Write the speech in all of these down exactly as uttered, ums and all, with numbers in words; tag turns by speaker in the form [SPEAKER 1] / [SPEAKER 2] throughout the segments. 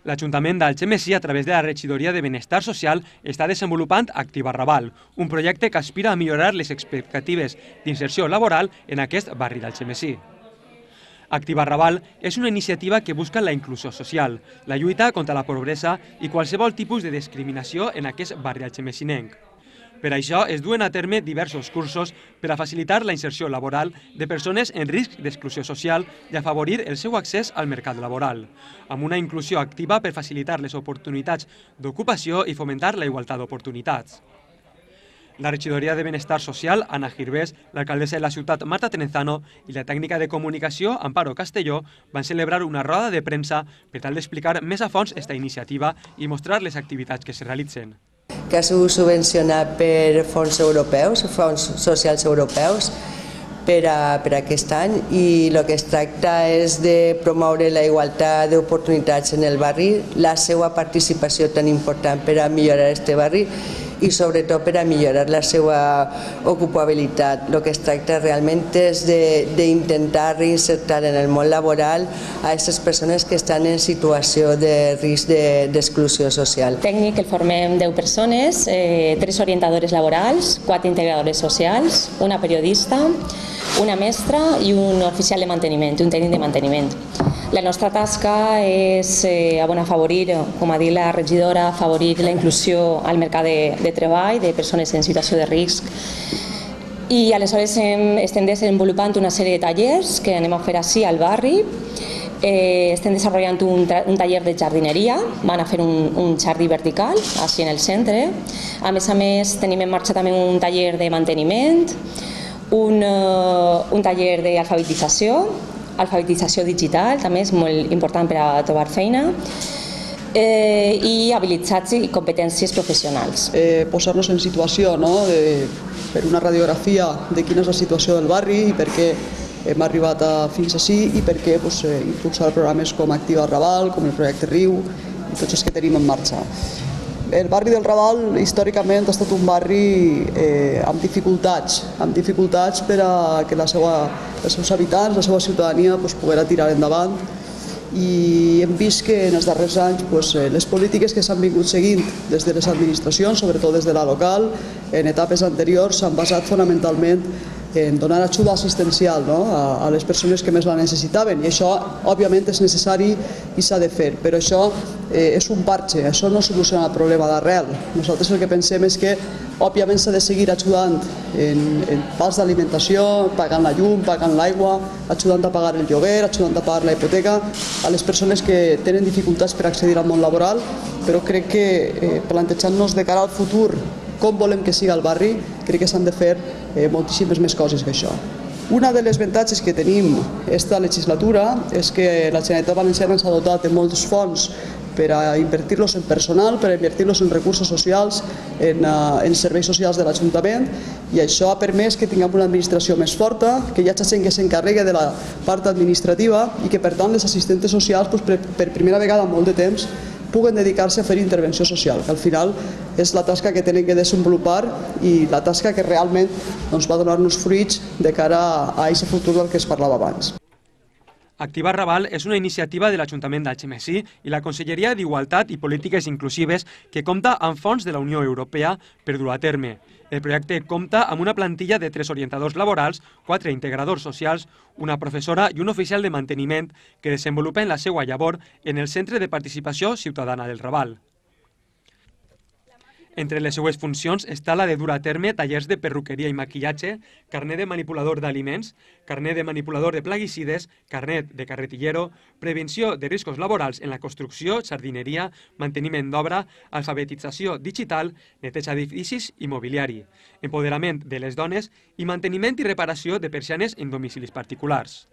[SPEAKER 1] L'Ajuntament d'Algemesí, a través de la Regidoria de Benestar Social, està desenvolupant Activa Raval, un projecte que aspira a millorar les expectatives d'inserció laboral en aquest barri d'Algemesí. Activa Raval és una iniciativa que busca la inclusió social, la lluita contra la pobresa i qualsevol tipus de discriminació en aquest barri algemesinenc. Per això es duen a terme diversos cursos per a facilitar la inserció laboral de persones en risc d'exclusió social i afavorir el seu accés al mercat laboral, amb una inclusió activa per facilitar les oportunitats d'ocupació i fomentar la igualtat d'oportunitats. La regidoria de Benestar Social, Anna Girbés, l'alcaldessa de la ciutat, Marta Trenzano, i la tècnica de comunicació, Amparo Castelló, van celebrar una roda de premsa per tal d'explicar més a fons esta iniciativa i mostrar les activitats que es realitzen.
[SPEAKER 2] Que ha sigut subvencionat per fons europeus, fons socials europeus, per, a, per aquest any, i el que es tracta és de promoure la igualtat d'oportunitats en el barri, la seva participació tan important per a millorar aquest barri i sobretot per a millorar la seva ocupabilitat. El que es tracta realment és d'intentar reinsertar en el món laboral a aquestes persones que estan en situació de risc d'exclusió social.
[SPEAKER 3] Tècnic, el formem deu persones, eh, tres orientadores laborals, quatre integradores socials, una periodista, una mestra i un oficial de manteniment, un tècnic de manteniment. La nostra tasca és eh, afavorir, com ha dit la regidora, afavorir la inclusió al mercat de, de treball de persones en situació de risc. I aleshores hem, estem desenvolupant una sèrie de tallers que anem a fer així al barri. Eh, estem desenvolupant un, un taller de jardineria, van a fer un, un jardí vertical, així en el centre. A més a més tenim en marxa també un taller de manteniment, un, uh, un taller d'alfabetització, alfabetització digital, també és molt important per a trobar feina, eh, i habilitats i competències professionals.
[SPEAKER 4] Eh, Posar-nos en situació, no? de, per una radiografia de quina és la situació del barri i per què hem arribat a, fins ací i per què pues, eh, impulsar programes com Activa Raval, com el projecte Riu i tots els que tenim en marxa. El barri del Raval històricament ha estat un barri eh, amb dificultats, amb dificultats per a que la seva, els seus habitants, la seva ciutadania pues, poguera tirar endavant, i hem vist que en els darrers anys pues, les polítiques que s'han vingut seguint des de les administracions, sobretot des de la local, en etapes anteriors s'han basat fonamentalment en donar ajuda assistencial, no? a, a les persones que més la necessitaven, i això òbviament és necessari i s'ha de fer, però això eh, és un parche, això no soluciona el problema d'arrel. Nosaltres el que pensem és que òbviament s'ha de seguir ajudant en, en pals d'alimentació, pagant la llum, pagant l'aigua, ajudant a pagar el lloguer, ajudant a pagar la hipoteca a les persones que tenen dificultats per accedir al món laboral, però crec que eh, plantejant-nos de cara al futur com volem que sigui el barri, crec que s'han de fer eh, moltíssimes més coses que això. Una de les avantatges que tenim esta legislatura és que la Generalitat Valenciana s'ha dotat de molts fons per a invertir-los en personal, per a invertir-los en recursos socials, en, uh, en serveis socials de l'Ajuntament, i això ha permès que tinguem una administració més forta, que hi hagi gent que s'encarrega de la part administrativa i que per tant les assistentes socials pues, per, per primera vegada en molt de temps puguen dedicar-se a fer intervenció social, que al final és la tasca que tenen que desenvolupar i la tasca que realment doncs, va donar-nos fruits de cara a aquest futur del que es parlava abans.
[SPEAKER 1] Activa Raval és una iniciativa de l'Ajuntament d'Algemesí i la Conselleria d'Igualtat i Polítiques Inclusives que compta amb fons de la Unió Europea per dur a terme. El projecte compta amb una plantilla de tres orientadors laborals, quatre integradors socials, una professora i un oficial de manteniment que desenvolupen la seva llavor en el Centre de Participació Ciutadana del Raval. Entre les seues funcions està la de dur a terme tallers de perruqueria i maquillatge, carnet de manipulador d'aliments, carnet de manipulador de plaguicides, carnet de carretillero, prevenció de riscos laborals en la construcció, jardineria, manteniment d'obra, alfabetització digital, neteja d'edificis i mobiliari, empoderament de les dones i manteniment i reparació de persianes en domicilis particulars.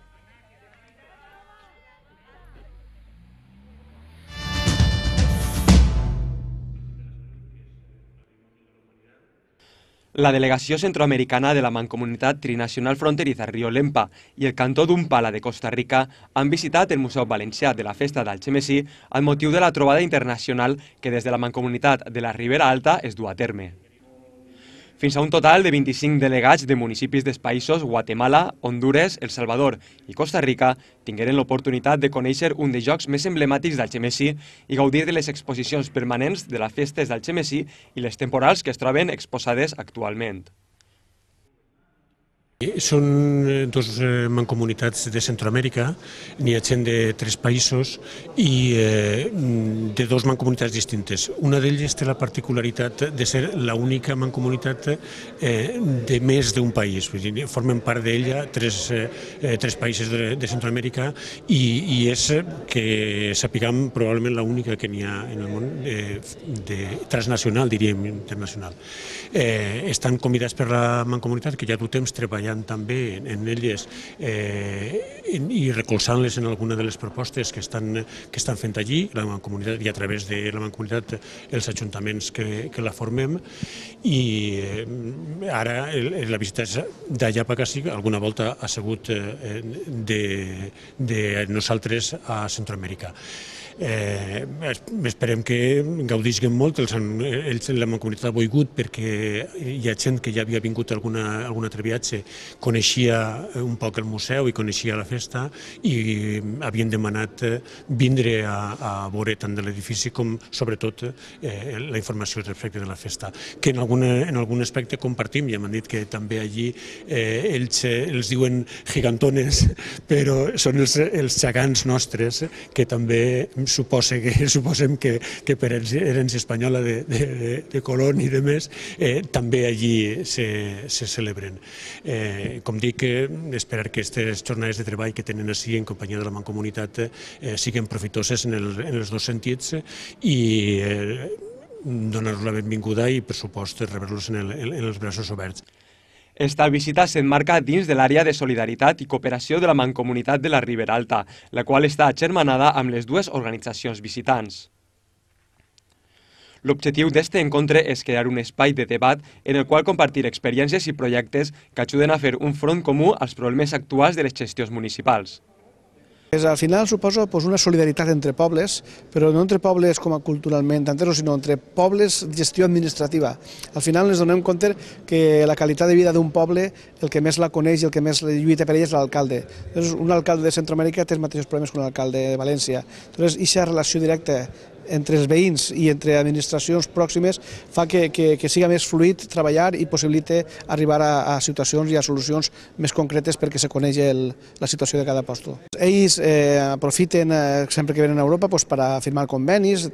[SPEAKER 1] La delegació centroamericana de la Mancomunitat Trinacional Fronteriza Río Lempa i el Cantó d'Umpala de Costa Rica han visitat el Museu Valencià de la Festa d'Algemesí amb motiu de la trobada internacional que des de la Mancomunitat de la Ribera Alta es du a terme. Fins a un total de vint-i-cinc delegats de municipis dels països Guatemala, Hondures, El Salvador i Costa Rica tingueren l'oportunitat de conèixer un dels jocs més emblemàtics d'Algemesí i gaudir de les exposicions permanents de les festes d'Algemesí i les temporals que es troben exposades actualment.
[SPEAKER 5] Són dos mancomunitats de Centroamèrica, n'hi ha gent de tres països i de dos mancomunitats distintes. Una d'elles té la particularitat de ser l'única mancomunitat de més d'un país. Formen part d'ella tres països de Centroamèrica i és, que sapiguem, probablement l'única que n'hi ha en el món transnacional, diríem, internacional. Estan convidats per la mancomunitat, que ja du temps treballant també en elles i recolzant-les en alguna de les propostes que estan fent allí, la mancomunitat i a través de la mancomunitat els ajuntaments que la formem, i ara la visita és d'allà per acá, alguna volta ha sigut de nosaltres a Centroamèrica. Esperem que gaudisquen molt, ells la mancomunitat ha volgut, perquè hi ha gent que ja havia vingut a algun altre viatge, coneixia un poc el museu i coneixia la festa i havien demanat vindre a veure tant de l'edifici com sobretot la informació respecte de la festa, que en algun aspecte compartim, ja m'han dit que també allí ells els diuen gigantones, però són els gegants nostres que també suposem que per herència espanyola de Colón i de més, també allí se celebren. Com dic, esperar que aquestes jornades de treball que tenen així en companyia de la mancomunitat siguin profitoses en els dos sentits i donar-los la benvinguda i, per supost, rebre-los en els braços oberts.
[SPEAKER 1] Esta visita s'emmarca dins de l'àrea de solidaritat i cooperació de la Mancomunitat de la Ribera Alta, la qual està agermanada amb les dues organitzacions visitants. L'objectiu d'este encontre és crear un espai de debat en el qual compartir experiències i projectes que ajuden a fer un front comú als problemes actuals de les gestions municipals.
[SPEAKER 6] Al final suposa una solidaritat entre pobles, però no entre pobles com a culturalment entesos, sinó entre pobles gestió administrativa. Al final ens donem compte que la qualitat de vida d'un poble, el que més la coneix i el que més lluita per ell és l'alcalde. Un alcalde de Centroamèrica té els mateixos problemes que un alcalde de València. Llavors, aquesta relació directa entre els veïns i entre administracions pròximes fa que siga més fluid treballar i possibilita arribar a situacions i a solucions més concretes perquè se coneix la situació de cada posto. Ells aprofiten sempre que venen a Europa per a firmar convenis.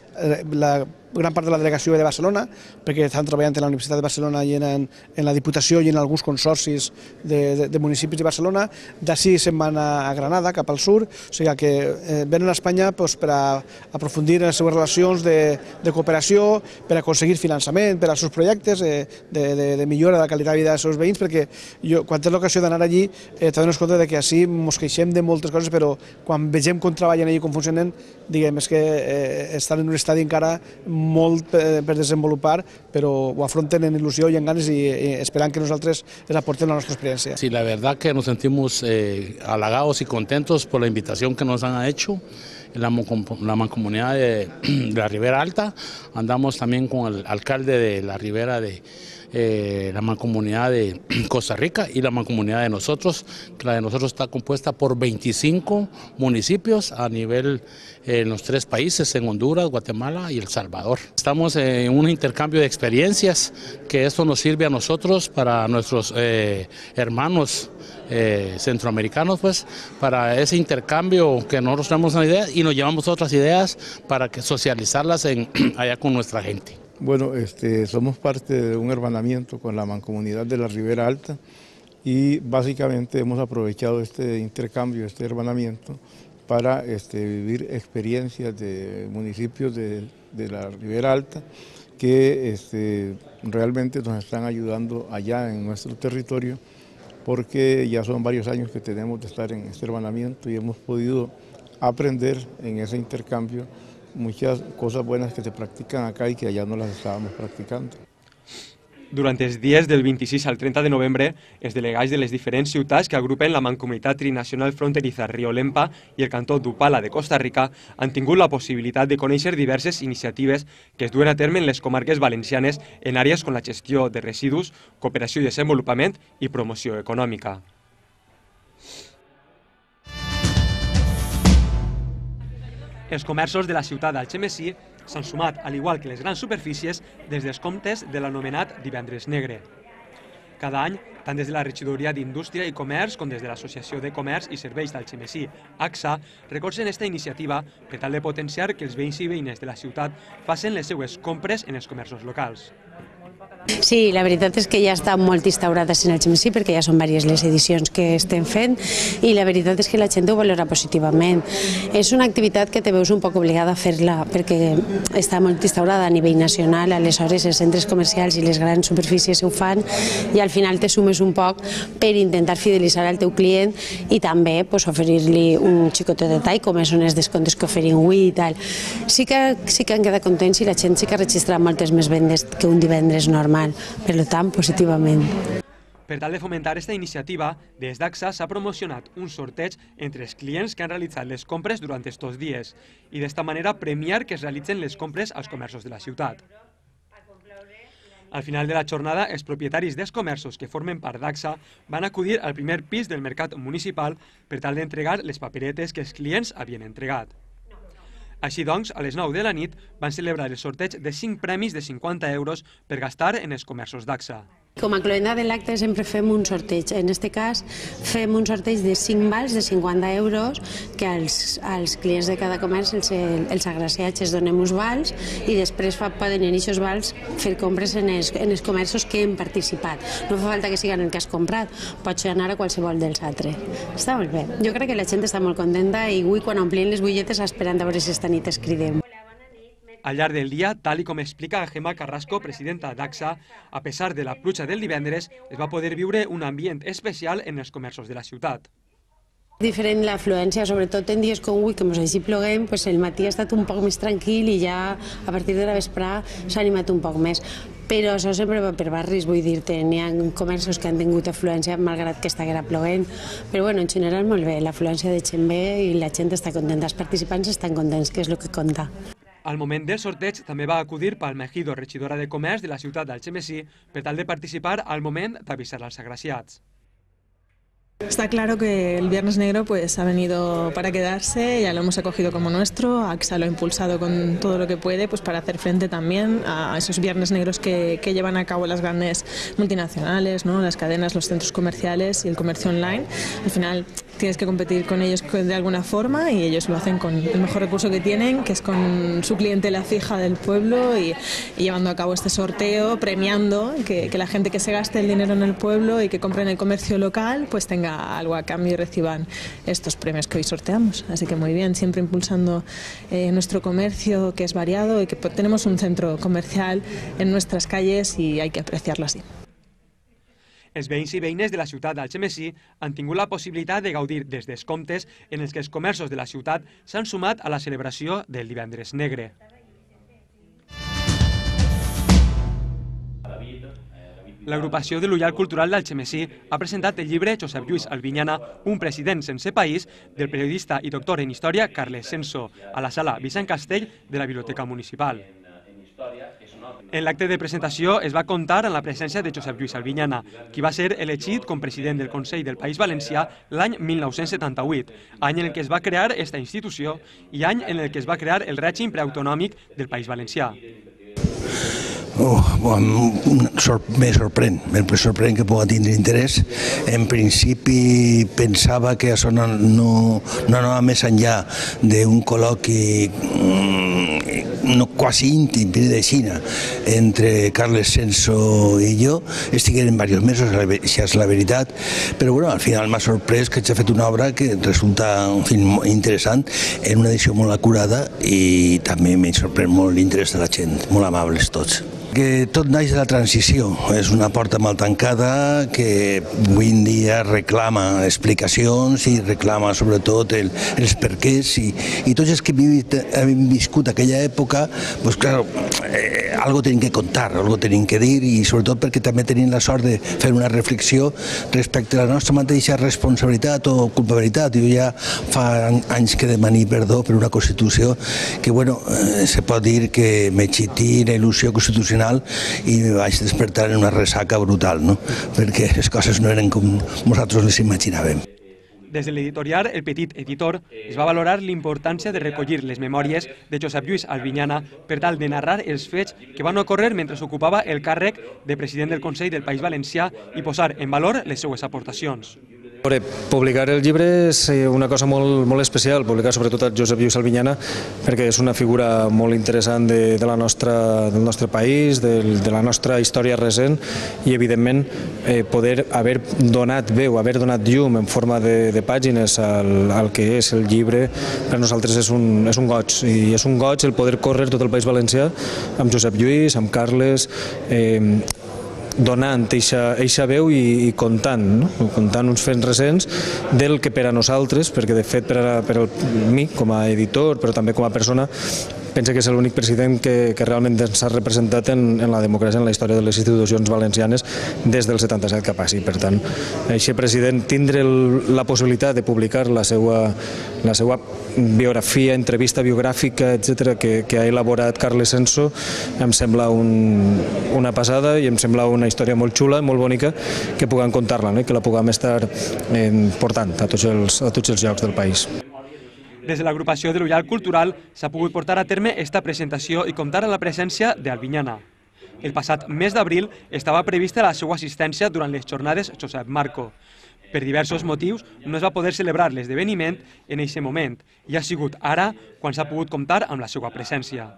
[SPEAKER 6] La gran part de la delegació ve de Barcelona, perquè estan treballant en la Universitat de Barcelona i en la Diputació i en alguns consorcis de municipis de Barcelona. D'ací se'n van a Granada, cap al sud, o sigui que venen a Espanya per a aprofundir en les seves relacions de cooperació, per a aconseguir finançament per als seus projectes de millora de la qualitat de vida dels seus veïns, perquè quan tens l'ocasió d'anar allí t'adones compte que així ens queixem de moltes coses, però quan vegem com treballen i com funcionen, diguem, és que estan en un estadi encara molt per desenvolupar, però ho afronten en il·lusió i en ganes i esperant que nosaltres les aportem la nostra experiencia.
[SPEAKER 7] Sí, la verdad que nos sentimos eh, halagados y contentos por la invitación que nos han hecho en la, la mancomunidad de, de la Ribera Alta. Andamos también con el alcalde de la Ribera de Eh, la mancomunidad de Costa Rica y la mancomunidad de nosotros, que la de nosotros está compuesta por veinticinco municipios a nivel eh, en los tres países, en Honduras, Guatemala y El Salvador. Estamos en un intercambio de experiencias, que esto nos sirve a nosotros, para nuestros eh, hermanos eh, centroamericanos, pues, para ese intercambio que nosotros tenemos una idea y nos llevamos otras ideas para que socializarlas en, allá con nuestra gente.
[SPEAKER 8] Bueno, este, somos parte de un hermanamiento con la Mancomunidad de la Ribera Alta y básicamente hemos aprovechado este intercambio, este hermanamiento, para este, vivir experiencias de municipios de, de la Ribera Alta que este, realmente nos están ayudando allá en nuestro territorio, porque ya son varios años que tenemos de estar en este hermanamiento y hemos podido aprender en ese intercambio muchas cosas buenas que se practican acá y que allá no las estábamos practicando.
[SPEAKER 1] Durant els dies del vint-i-sis al trenta de novembre, els delegats de les diferents ciutats que agrupen la Mancomunitat Trinacional Fronteriza Río Lempa i el cantó d'Upala de Costa Rica han tingut la possibilitat de conèixer diverses iniciatives que es duen a terme en les comarques valencianes en àrees com la gestió de residus, cooperació i desenvolupament i promoció econòmica. Els comerços de la ciutat d'Algemesí s'han sumat, al igual que les grans superfícies, des dels comptes de l'anomenat Divendres Negre. Cada any, tant des de la Regidoria d'Indústria i Comerç com des de l'Associació de Comerç i Serveis d'Algemesí, A C S A, recolzen aquesta iniciativa per tal de potenciar que els veïns i veïnes de la ciutat facin les seues compres en els comerços locals.
[SPEAKER 9] Sí, la veritat és que ja està molt instaurades en Algemesí perquè ja són diverses les edicions que estem fent i la veritat és que la gent ho valora positivament. És una activitat que te veus un poc obligada a fer-la perquè està molt instaurada a nivell nacional, aleshores els centres comercials i les grans superfícies ho fan i al final te sumes un poc per intentar fidelitzar el teu client i també pues, oferir-li un xicotet detall com són els descomptes que oferim avui i tal. Sí que, sí que han quedat contents i la gent sí que ha registrat moltes més vendes que un divendres normal. Per tant, positivament.
[SPEAKER 1] Per tal de fomentar aquesta iniciativa, des d'A C S A s'ha promocionat un sorteig entre els clients que han realitzat les compres durant aquests dies i d'esta manera premiar que es realitzen les compres als comerços de la ciutat. Al final de la jornada, els propietaris dels comerços que formen part d'A C S A van acudir al primer pis del mercat municipal per tal d'entregar les paperetes que els clients havien entregat. Així doncs, a les nou de la nit van celebrar el sorteig de cinc premis de cinquanta euros per gastar en els comerços d'A C S A.
[SPEAKER 9] Com a cloenda de l'acte sempre fem un sorteig. En aquest cas fem un sorteig de cinc vals de cinquanta euros que als, als clients de cada comerç els, els agraciats els donem uns vals i després fa, poden en aquests vals fer compres en els, en els comerços que hem participat. No fa falta que siguin el que has comprat, pots anar a qualsevol dels altres. Està molt bé. Jo crec que la gent està molt contenta i avui quan omplien les butlletes esperant a veure si esta nit es cridem.
[SPEAKER 1] Al llarg del dia, tal i com explica Gemma Carrasco, presidenta d'A C S A, a pesar de la pluja del divendres, es va poder viure un ambient especial en els comerços de la ciutat.
[SPEAKER 9] Diferent l'afluència, sobretot en dies com avui, que ens així ploguem, pues el matí ha estat un poc més tranquil i ja a partir de la vesprà s'ha animat un poc més. Però això sempre va per barris, vull dir-te, n'hi ha comerços que han tingut afluència malgrat que estiguera ploguent, però bueno, en general molt bé, l'afluència de gent bé i la gent està contenta, els participants estan contents, que és el que compta.
[SPEAKER 1] Al moment del sorteig també va acudir Palma Ejido, regidora de Comerç de la ciutat d'Algemesí, per tal de participar al moment d'avisar als agraciats.
[SPEAKER 10] Está claro que el Viernes Negro pues ha venido para quedarse, ya lo hemos acogido como nuestro. A C S A lo ha impulsado con todo lo que puede pues para hacer frente también a esos Viernes Negros que, que llevan a cabo las grandes multinacionales, ¿no? Las cadenas, los centros comerciales y el comercio online. Al final tienes que competir con ellos de alguna forma y ellos lo hacen con el mejor recurso que tienen, que es con su clientela fija del pueblo y, y llevando a cabo este sorteo, premiando que, que la gente que se gaste el dinero en el pueblo y que compre en el comercio local pues tenga algo a cambio y reciban estos premios que hoy sorteamos. Así que muy bien, siempre impulsando eh, nuestro comercio, que es variado y que tenemos un centro comercial en nuestras calles y hay que apreciarlo así.
[SPEAKER 1] Els veïns i veïnes de la ciutat d'Algemesí han tingut la possibilitat de gaudir dels descomptes en els que els comerços de la ciutat s'han sumat a la celebració del Divendres Negre. L'agrupació de l'Ullal Cultural d'Algemesí ha presentat el llibre Josep Lluís Albinyana, un president sense país, del periodista i doctor en història Carles Senso, a la sala Vicent Castell de la Biblioteca Municipal. En l'acte de presentació es va comptar amb la presència de Josep Lluís Albinyana, qui va ser elegit com president del Consell del País Valencià l'any mil nou-cents setanta-vuit, any en el que es va crear aquesta institució i any en el que es va crear el règim preautonòmic del País Valencià.
[SPEAKER 11] Oh, bueno, me sorprèn, me sorprèn que pugui tindre interès. En principi pensava que això no, no, no anava més enllà d'un col·loqui no, quasi íntim, de Xina, entre Carles Senso i jo. Estigueren diversos mesos, això és la veritat, però bueno, al final m'ha sorprès que s'ha fet una obra que resulta un film interessant, en una edició molt acurada i també m'ha sorprès molt l'interès de la gent, molt amables tots. Que tot naix de la transició, és una porta mal tancada que avui en dia reclama explicacions i reclama sobretot el, els perquès i, i tots els que hem viscut aquella època, doncs clar, eh, algo tenim que contar, algo tenim que dir i sobretot perquè també tenim la sort de fer una reflexió respecte a la nostra mateixa responsabilitat o culpabilitat. Jo ja fa anys que demani perdó per una Constitució que, bueno, eh, se pot dir que m'excití la il·lusió constitucional i me vaig despertar en una ressaca brutal, no? Perquè les coses no eren com nosaltres les imaginàvem.
[SPEAKER 1] Des de l'editorial El Petit Editor es va valorar l'importància de recollir les memòries de Josep Lluís Albinyana per tal de narrar els fets que van ocórrer mentre s'ocupava el càrrec de president del Consell del País Valencià i posar en valor les seues aportacions.
[SPEAKER 12] Publicar el llibre és una cosa molt, molt especial, publicar sobretot a Josep Lluís Albinyana, perquè és una figura molt interessant de, de la nostra, del nostre país, de, de la nostra història recent i, evidentment, eh, poder haver donat veu, haver donat llum en forma de, de pàgines al, al que és el llibre, per nosaltres és un, és un goig, i és un goig el poder córrer tot el País Valencià amb Josep Lluís, amb Carles, eh, donant eixa veu i, i contant, no? contant uns fets recents del que per a nosaltres, perquè de fet per a, per a mi com a editor, però també com a persona, pensa que és l'únic president que, que realment s'ha representat en, en la democràcia, en la història de les institucions valencianes des del setanta-set que passi. Per tant, aquest president tindre el, la possibilitat de publicar la seva, la seva biografia, entrevista biogràfica, etcètera, que, que ha elaborat Carles Senso, em sembla un, una passada i em sembla una història molt xula, molt bonica, que puguem contar-la, no? Que la puguem estar eh, portant a tots els, a tots els llocs del país.
[SPEAKER 1] Des de l'agrupació de l'Ullal Cultural s'ha pogut portar a terme esta presentació i comptar amb la presència d'Albinyana. El passat mes d'abril estava prevista la seva assistència durant les jornades Josep Marco. Per diversos motius no es va poder celebrar l'esdeveniment en aquest moment i ha sigut ara quan s'ha pogut comptar amb la seva presència.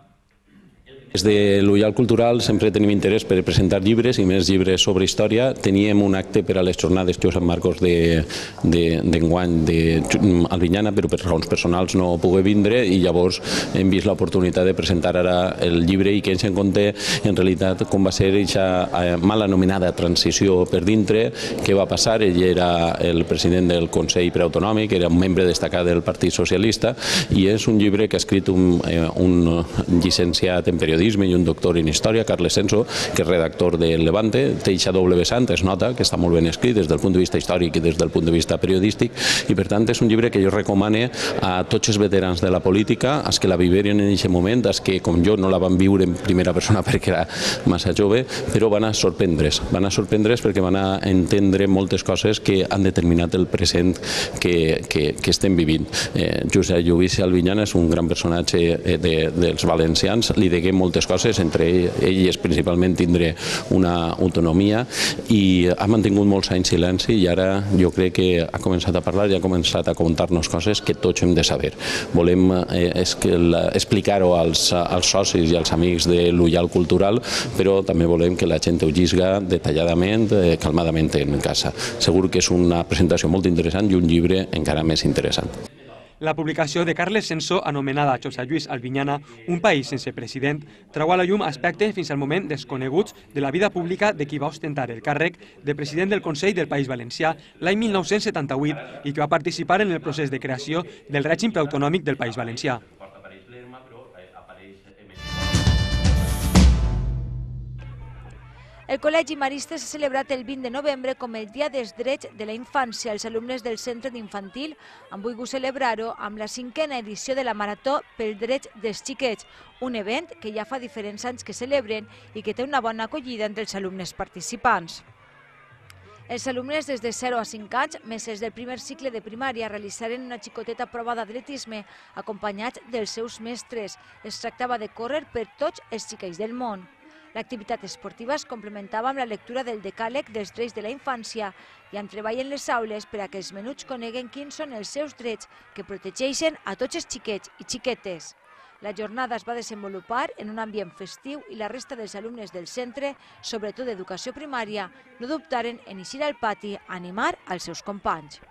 [SPEAKER 13] Des de l'Ullal Cultural sempre tenim interès per presentar llibres i més llibres sobre història. Teníem un acte per a les jornades Josep Marcos d'enguany de, de, de Albinyana, però per raons personals no pogué vindre i llavors hem vist l'oportunitat de presentar ara el llibre i que ens en compte en realitat com va ser aquesta mal anomenada transició per dintre, què va passar. Ell era el president del Consell Preautonòmic, era un membre destacat del Partit Socialista i és un llibre que ha escrit un, un llicenciat en periodisme i un doctor en història, Carles Senso, que és redactor del Levante, té aquesta doble vessant, es nota que està molt ben escrit des del punt de vista històric i des del punt de vista periodístic i per tant és un llibre que jo recomane a tots els veterans de la política, als que la viveren en aquest moment, als que com jo no la van viure en primera persona perquè era massa jove, però van a sorprendre's, van a sorprendre's perquè van a entendre moltes coses que han determinat el present que, que, que estem vivint. Eh, Josep Lluís Albinyana és un gran personatge de, dels valencians, li deguem moltes coses, entre elles principalment tindre una autonomia i ha mantingut molts anys silenci i ara jo crec que ha començat a parlar i ha començat a contar-nos coses que tots hem de saber. Volem eh, explicar-ho als, als socis i als amics de l'Ullal Cultural, però també volem que la gent ho llisga detalladament, eh, calmadament en casa. Segur que és una presentació molt interessant i un llibre encara més interessant.
[SPEAKER 1] La publicació de Carles Senso, anomenada Josep Lluís Albinyana, un país sense president, treu a la llum aspectes fins al moment desconeguts de la vida pública de qui va ostentar el càrrec de president del Consell del País Valencià l'any mil nou-cents setanta-vuit i que va participar en el procés de creació del règim preautonòmic del País Valencià.
[SPEAKER 14] El Col·legi Maristes ha celebrat el vint de novembre com el Dia dels Drets de la Infància. Els alumnes del Centre d'Infantil han volgut celebrar-ho amb la cinquena edició de la Marató pel Drets dels Xiquets, un event que ja fa diferents anys que celebren i que té una bona acollida entre els alumnes participants. Els alumnes des de zero a cinc anys, més els del primer cicle de primària, realitzaren una xicoteta prova d'atletisme acompanyats dels seus mestres. Es tractava de córrer per tots els xiquets del món. L'activitat esportiva es complementava amb la lectura del decàleg dels drets de la infància i amb treball en les aules per a que els menuts coneguen quins són els seus drets que protegeixen a tots els xiquets i xiquetes. La jornada es va desenvolupar en un ambient festiu i la resta dels alumnes del centre, sobretot d'educació primària, no dubtaren en eixir al pati a animar als seus companys.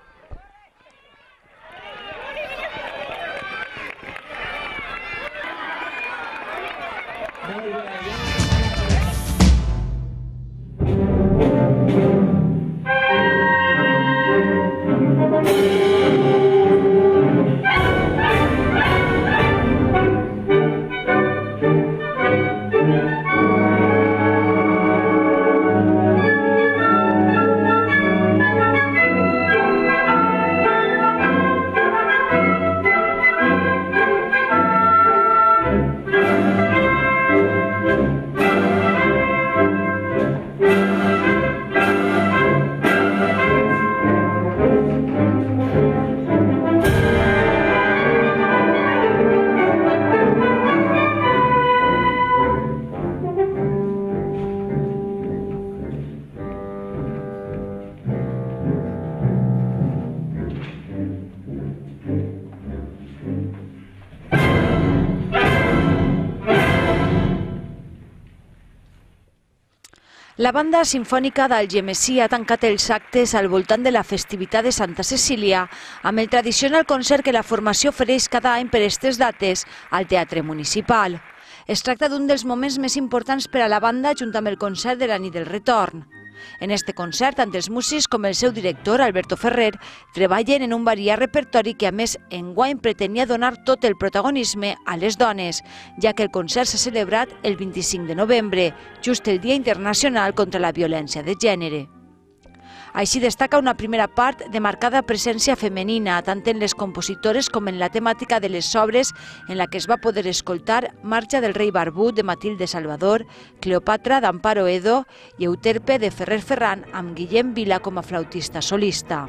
[SPEAKER 14] La banda sinfònica d'Algemesí ha tancat els actes al voltant de la festivitat de Santa Cecília amb el tradicional concert que la formació ofereix cada any per aquestes dates al Teatre Municipal. Es tracta d'un dels moments més importants per a la banda junt amb el concert de la nit del retorn. En este concert, tant els músics com el seu director, Alberto Ferrer, treballen en un variat repertori que, a més, enguany pretenia donar tot el protagonisme a les dones, ja que el concert s'ha celebrat el vint-i-cinc de novembre, just el Dia Internacional contra la Violència de Gènere. Així destaca una primera part de marcada presència femenina, tant en les compositores com en la temàtica de les obres en la que es va poder escoltar Marxa del rei barbut de Matilde Salvador, Cleopatra d'Amparo Edo i Euterpe de Ferrer Ferran amb Guillem Vila com a flautista solista.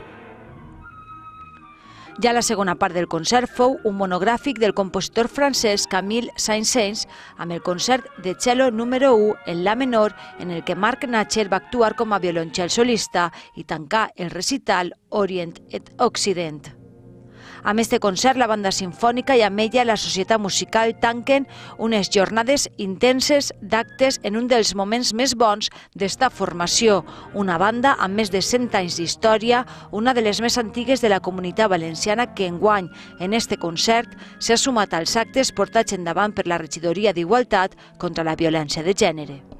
[SPEAKER 14] Ja la segona part del concert fou un monogràfic del compositor francès Camille Saint-Saëns amb el concert de cello número u en la menor en el que Marc Natcher va actuar com a violoncel solista i tancar el recital Orient et Occident. Amb este concert, la banda sinfònica i amb ella la societat musical tanquen unes jornades intenses d'actes en un dels moments més bons d'esta formació, una banda amb més de cent anys d'història, una de les més antigues de la Comunitat Valenciana que enguany, en este concert, s'ha sumat als actes portats endavant per la Regidoria d'Igualtat contra la Violència de Gènere.